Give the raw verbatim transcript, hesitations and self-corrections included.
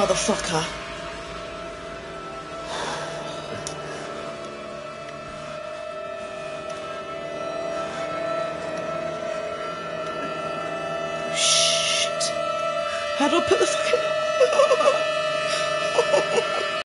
motherfucker. Shit. How do I put the fucking...